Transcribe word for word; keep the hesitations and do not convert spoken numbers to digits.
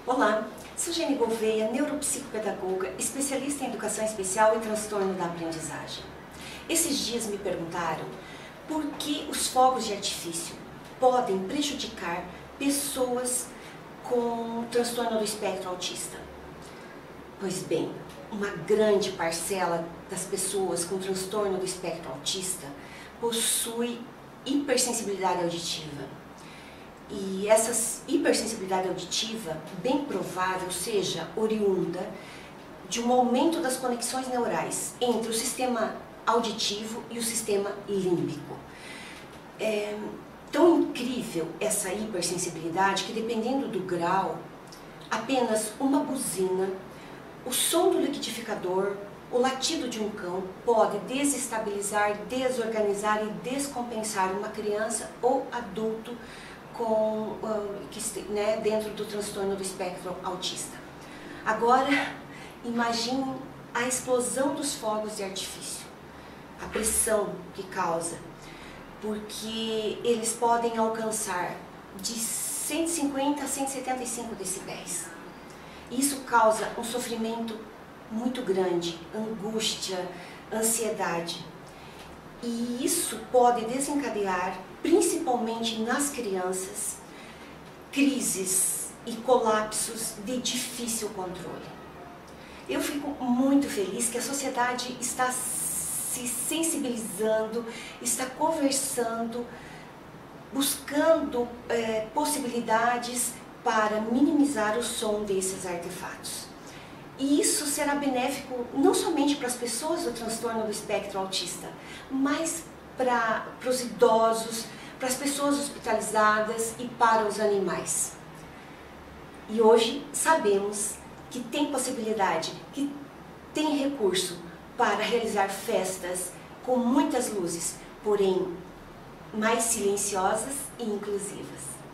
Olá, sou Jenny Gouveia, neuropsicopedagoga, especialista em educação especial e transtorno da aprendizagem. Esses dias me perguntaram por que os fogos de artifício podem prejudicar pessoas com transtorno do espectro autista. Pois bem, uma grande parcela das pessoas com transtorno do espectro autista possui hipersensibilidade auditiva. E essa hipersensibilidade auditiva, bem provável, seja oriunda de um aumento das conexões neurais entre o sistema auditivo e o sistema límbico. É tão incrível essa hipersensibilidade que, dependendo do grau, apenas uma buzina, o som do liquidificador, o latido de um cão pode desestabilizar, desorganizar e descompensar uma criança ou adulto com, uh, né, dentro do transtorno do espectro autista. Agora, imagine a explosão dos fogos de artifício, a pressão que causa, porque eles podem alcançar de cento e cinquenta a cento e setenta e cinco decibéis. Isso causa um sofrimento muito grande, angústia, ansiedade. E isso pode desencadear, principalmente nas crianças, crises e colapsos de difícil controle. Eu fico muito feliz que a sociedade está se sensibilizando, está conversando, buscando é, possibilidades para minimizar o som desses artefatos. E isso será benéfico não somente para as pessoas do transtorno do espectro autista, mas para, para os idosos, para as pessoas hospitalizadas e para os animais. E hoje sabemos que tem possibilidade, que tem recurso para realizar festas com muitas luzes, porém mais silenciosas e inclusivas.